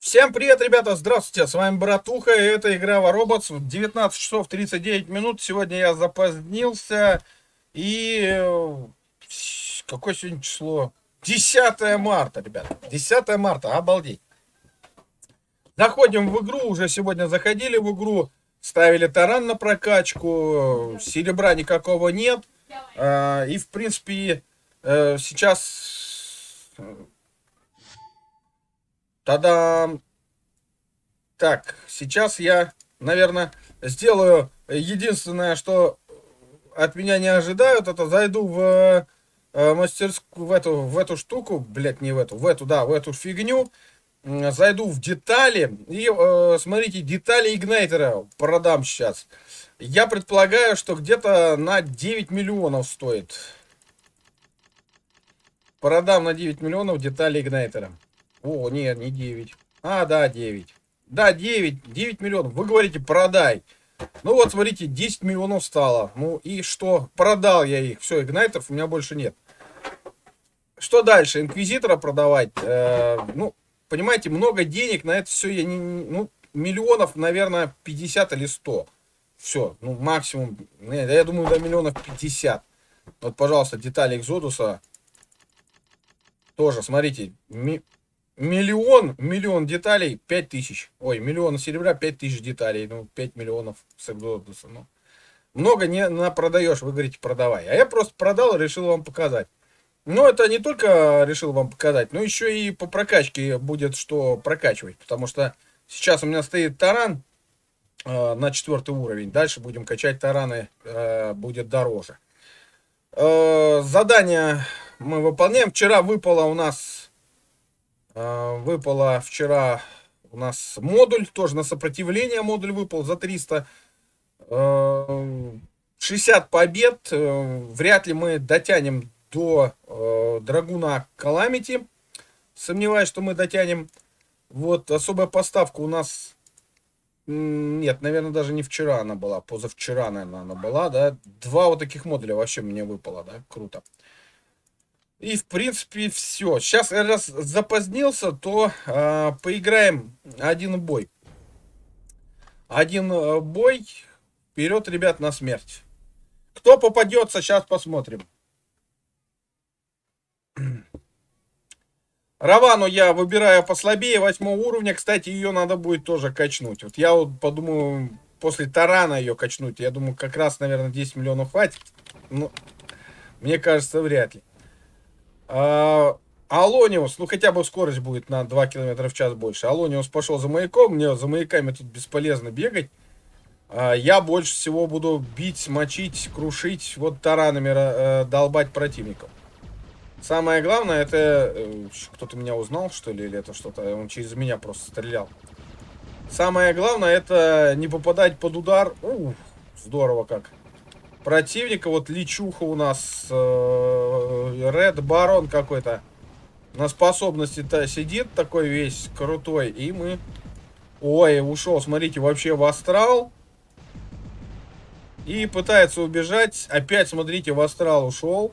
Всем привет, ребята, здравствуйте, с вами Братуха, и это игра Вороботс, 19 часов 39 минут, сегодня я запозднился, и какое сегодня число? 10 марта, ребята, 10 марта, обалдеть. Заходим в игру, уже сегодня заходили в игру, ставили таран на прокачку, серебра никакого нет, и в принципе сейчас... Тогда, так, сейчас я, наверное, сделаю единственное, что от меня не ожидают, это зайду в мастерскую, в эту штуку, блять, не в эту, да, в эту фигню, зайду в детали и, смотрите, детали игнайтера продам сейчас. Я предполагаю, что где-то на 9 миллионов стоит. Продам на 9 миллионов детали игнайтера. О, нет, не 9. А, да, 9. Да, 9 миллионов. Вы говорите, продай. Ну вот, смотрите, 10 миллионов стало. Ну и что? Продал я их. Все, игнайтеров у меня больше нет. Что дальше? Инквизитора продавать? Ну, понимаете, много денег на это все. Я ну, миллионов, наверное, 50 или 100. Все, ну, максимум. Я думаю, до миллионов 50. Вот, пожалуйста, детали Экзодуса. Тоже, смотрите, миллион деталей, 5000. Ой, миллион серебра, 5000 деталей. Ну, 5 миллионов с Экзодуса. Ну, много не продаешь, вы говорите, продавай. А я просто продал и решил вам показать. Но это не только решил вам показать, но еще и по прокачке будет что прокачивать. Потому что сейчас у меня стоит таран на 4 уровень. Дальше будем качать тараны, будет дороже. Задание мы выполняем. Вчера выпало у нас... Выпало вчера у нас модуль, тоже на сопротивление модуль выпал за 300. 60 побед. Вряд ли мы дотянем до Драгуна Каламити. Сомневаюсь, что мы дотянем. Вот особая поставка у нас... Нет, наверное, даже не вчера она была. Позавчера, наверное, она была, да. 2 вот таких модуля вообще мне выпало, да. Круто. И, в принципе, все. Сейчас, раз запозднился, то поиграем один бой. Один бой. Вперед, ребят, на смерть. Кто попадется, сейчас посмотрим. Равану я выбираю послабее, 8 уровня. Кстати, ее надо будет тоже качнуть. Вот я вот подумаю, после тарана ее качнуть. Я думаю, как раз, наверное, 10 миллионов хватит. Но мне кажется, вряд ли. Алониус, ну хотя бы скорость будет на 2 км в час больше. Алониус пошел за маяком, мне за маяками тут бесполезно бегать. Я больше всего буду бить, мочить, крушить, вот таранами долбать противников. Самое главное, это... Кто-то меня узнал, что ли, или это что-то? Он через меня просто стрелял. Самое главное, это не попадать под удар. Здорово как. Противника, вот личуха у нас, Ред Барон какой-то, на способности-то сидит такой весь крутой, и мы... Ой, ушел, смотрите, вообще в астрал. И пытается убежать, опять, смотрите, в астрал ушел.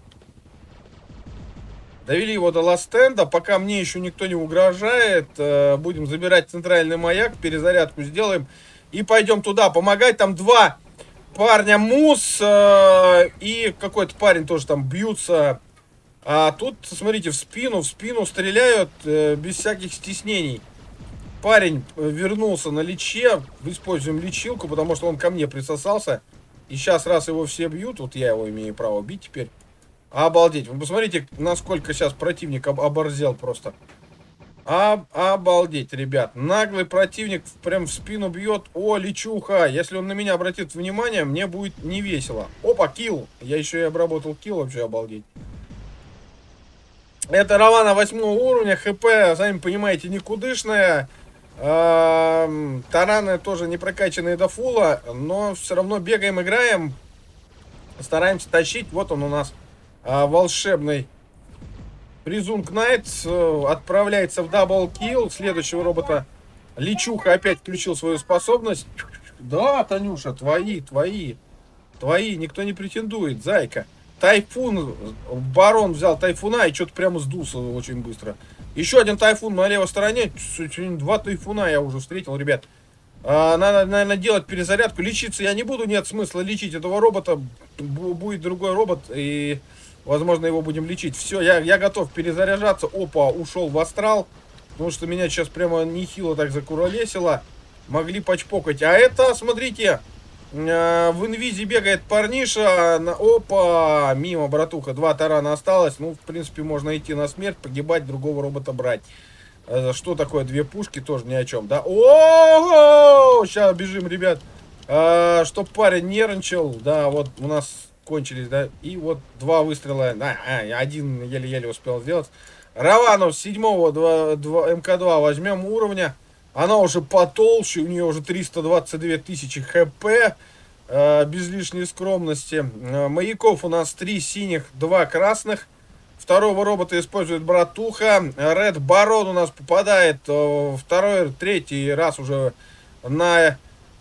Довели его до ластенда, пока мне еще никто не угрожает, будем забирать центральный маяк, перезарядку сделаем, и пойдем туда помогать, там 2... парня Мус и какой-то парень тоже там бьются. А тут, смотрите, в спину стреляют без всяких стеснений. Парень вернулся на личе. Используем лечилку, потому что он ко мне присосался. И сейчас, раз его все бьют, вот я его имею право бить теперь. Обалдеть. Вы посмотрите, насколько сейчас противник оборзел просто. Обалдеть, ребят. Наглый противник прям в спину бьет. О, личуха. Если он на меня обратит внимание, мне будет не весело. Опа, килл. Я еще и обработал килл, вообще обалдеть. Это Равана 8 уровня. ХП, сами понимаете, никудышная. Тараны тоже не прокачанные до фула. Но все равно бегаем, играем. Стараемся тащить. Вот он у нас волшебный. Призунг Найт отправляется в даблкил. Следующего робота личуха опять включил свою способность. Да, Танюша, твои. Никто не претендует, зайка. Тайфун, барон взял тайфуна и что-то прямо сдулся очень быстро. Еще один тайфун на левой стороне. Два тайфуна я уже встретил, ребят. Надо, наверное, делать перезарядку. Лечиться я не буду, нет смысла лечить этого робота. Будет другой робот, и, возможно, его будем лечить. Все, я готов перезаряжаться. Опа, ушел в астрал. Потому что меня сейчас прямо нехило так закуролесило. Могли почпокать. А это, смотрите, в инвизе бегает парниша. Опа, мимо, братуха. 2 тарана осталось. Ну, в принципе, можно идти на смерть, погибать, другого робота брать. Что такое 2 пушки, тоже ни о чем, да? О, сейчас бежим, ребят. Чтоб парень нервничал. Да, вот у нас кончились, да. И вот 2 выстрела. Один еле-еле успел сделать. Раванов 7-го МК2 возьмем уровня. Она уже потолще, у нее уже 322 тысячи хп. Без лишней скромности. Маяков у нас 3 синих, 2 красных. Второго робота использует братуха. Ред Барон у нас попадает второй, третий раз уже на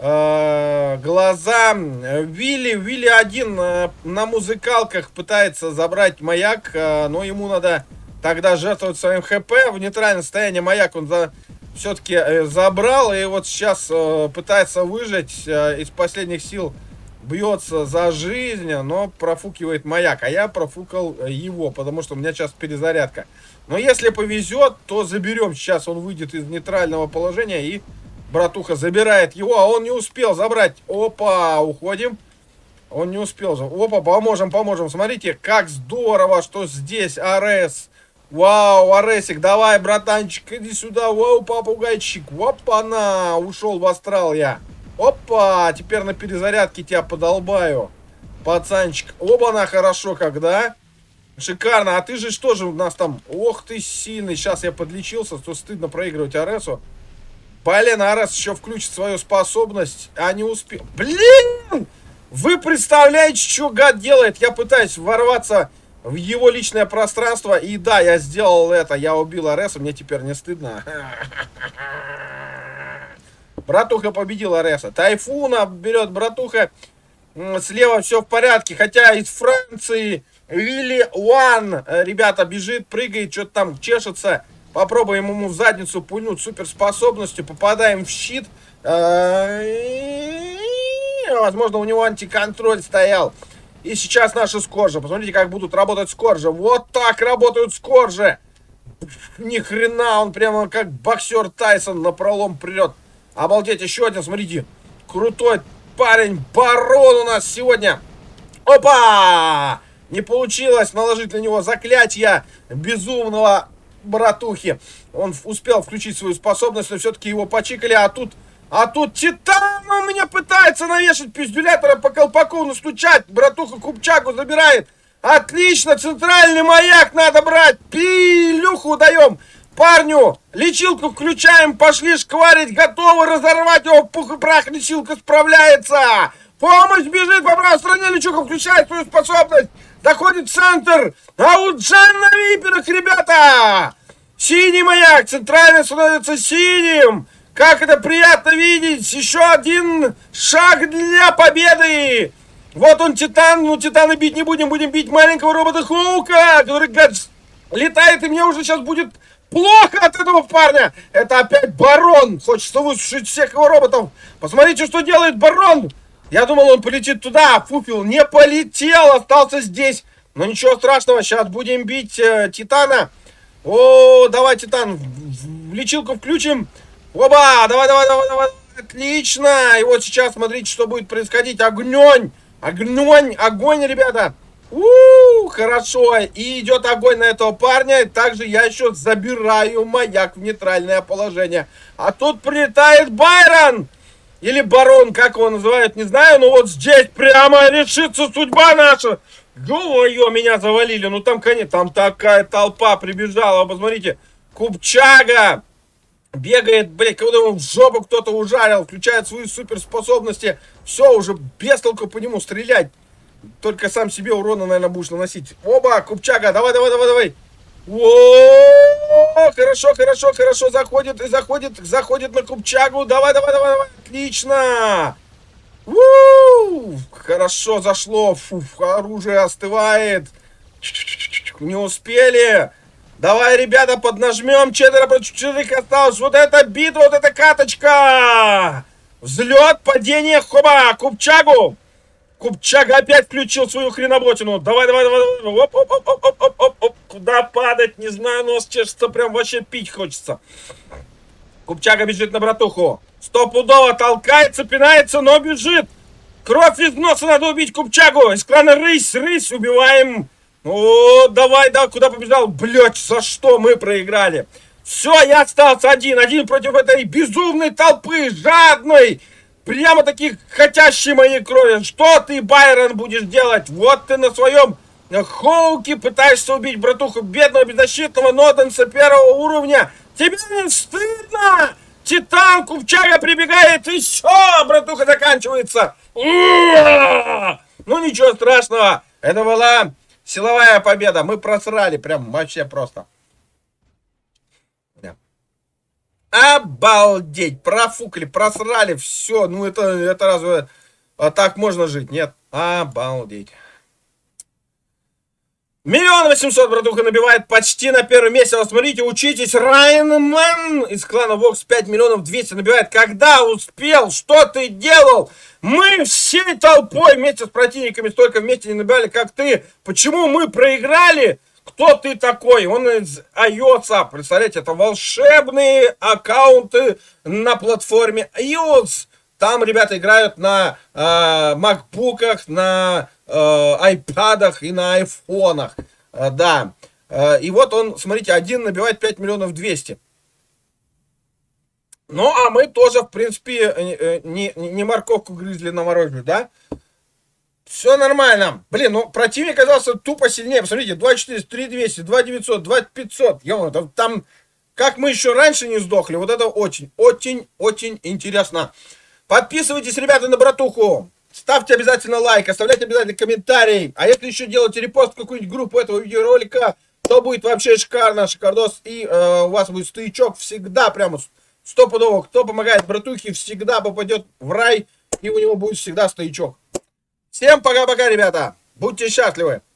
глаза. Вилли один на музыкалках пытается забрать маяк, но ему надо тогда жертвовать своим ХП. В нейтральном состоянии маяк он все-таки забрал, и вот сейчас пытается выжить из последних сил. Бьется за жизнь, но профукивает маяк. А я профукал его, потому что у меня сейчас перезарядка. Но если повезет, то заберем. Сейчас он выйдет из нейтрального положения, и братуха забирает его. А он не успел забрать. Опа, уходим. Он не успел. Опа, поможем. Смотрите, как здорово, что здесь Арес. Вау, Аресик, давай, братанчик, иди сюда. Вау, попугайчик. Опа-на, ушел в астрал я. Опа, теперь на перезарядке тебя подолбаю, пацанчик. Оба-на, хорошо, когда. Шикарно, а ты же что же у нас там? Ох ты сильный, сейчас я подлечился, то стыдно проигрывать Аресу. Блин, Арес еще включит свою способность, а не успел. Блин, вы представляете, что гад делает? Я пытаюсь ворваться в его личное пространство, и да, я сделал это, я убил Ареса, мне теперь не стыдно. Братуха победил Ареса. Тайфуна берет братуха. Слева все в порядке. Хотя из Франции Вилли Уан, ребята, бежит, прыгает, что-то там чешется. Попробуем ему в задницу пульнуть суперспособностью. Попадаем в щит. Возможно, у него антиконтроль стоял. И сейчас наши скоржи. Посмотрите, как будут работать скоржи. Вот так работают скоржи. Ни хрена, он прямо как боксер Тайсон напролом прет. Обалдеть, еще один, смотрите. Крутой парень, Барон у нас сегодня. Опа! Не получилось наложить на него заклятие безумного братухи. Он успел включить свою способность, но все-таки его почикали. А тут Титан у меня пытается навешать пиздюлятора по колпаку, настучать. Братуха Купчагу забирает. Отлично, центральный маяк надо брать. Пилюху даем. Парню, лечилку включаем, пошли шкварить, готовы разорвать его, пух и прах, лечилка справляется. Помощь бежит по правой стороне, лечилка включает свою способность, доходит в центр, а у Джан на виперах, ребята. Синий маяк, центральный становится синим, как это приятно видеть, еще один шаг для победы. Вот он, Титан, ну Титана бить не будем, будем бить маленького робота Хоука, который летает, и мне уже сейчас будет... плохо от этого парня. Это опять Барон. Хочется высушить всех его роботов. Посмотрите, что делает Барон. Я думал, он полетит туда. Фуфел не полетел. Остался здесь. Но ничего страшного. Сейчас будем бить Титана. О, давай, Титан. Лечилку включим. Оба. Давай. Отлично. И вот сейчас смотрите, что будет происходить. Огонь, ребята. Хорошо, и идет огонь на этого парня. И также я еще забираю маяк в нейтральное положение. А тут прилетает Байрон. Или Барон, как его называют, не знаю. Но вот здесь прямо решится судьба наша. Ё-моё, меня завалили. Ну там, конечно, там такая толпа прибежала. Посмотрите, Купчага бегает, блядь, кого-то ему в жопу кто-то ужарил. Включает свои суперспособности. Все, уже без толку по нему стрелять. Только сам себе урона, наверное, будешь наносить. Оба, Купчага, давай. О, хорошо. Заходит на Купчагу. Давай. Отлично. Хорошо зашло. Оружие остывает. Не успели. Давай, ребята, поднажмем. 4 против 4 осталось. Вот эта битва, вот эта каточка. Взлет, падение, хоба, Купчагу. Купчага опять включил свою хреноботину. Давай, давай, давай, давай. Оп, оп, оп, оп, оп, оп, оп. Куда падать? Не знаю, нос чешется, прям вообще пить хочется. Купчага бежит на братуху. Стопудово толкается, пинается, но бежит. Кровь из носа, надо убить Купчагу. Из крана рысь, рысь, убиваем. О, давай, да, куда побежал? Блять, за что мы проиграли? Все, я остался один против этой безумной толпы, жадной, прямо таких хотящей моей крови. Что ты, Байрон, будешь делать? Вот ты на своем Хоуке пытаешься убить братуху бедного беззащитного Ноденса первого уровня. Тебе не стыдно? Титан Купчага прибегает, и все, братуха заканчивается. Ну ничего страшного, это была силовая победа. Мы просрали прям вообще просто. Обалдеть, профукали, просрали, все. Ну это разве так можно жить? Нет, обалдеть. 1 800 000 братуха набивает почти на первом месте. Вот смотрите, учитесь. Райан Мэн из клана Вокс 5 200 000 набивает. Когда успел? Что ты делал? Мы всей толпой вместе с противниками столько вместе не набивали, как ты. Почему мы проиграли? Кто ты такой? Он из iOS. Представляете, это волшебные аккаунты на платформе iOS. Там ребята играют на макбуках, на айпадах и на айфонах. Да. И вот он, смотрите, один набивает 5 200 000. Ну, а мы тоже, в принципе, не морковку грызли на мороженое, да? Все нормально. Блин, ну противник оказался тупо сильнее. Посмотрите, 2400, 3200, 2900, 2500. Ё-моё, там, как мы еще раньше не сдохли, вот это очень, очень, очень интересно. Подписывайтесь, ребята, на братуху. Ставьте обязательно лайк, оставляйте обязательно комментарий. А если еще делаете репост в какую-нибудь группу этого видеоролика, то будет вообще шикарно, шикардос. И у вас будет стоячок всегда, прямо стопудово. Кто помогает братухе, всегда попадет в рай. И у него будет всегда стоячок. Всем пока-пока, ребята. Будьте счастливы.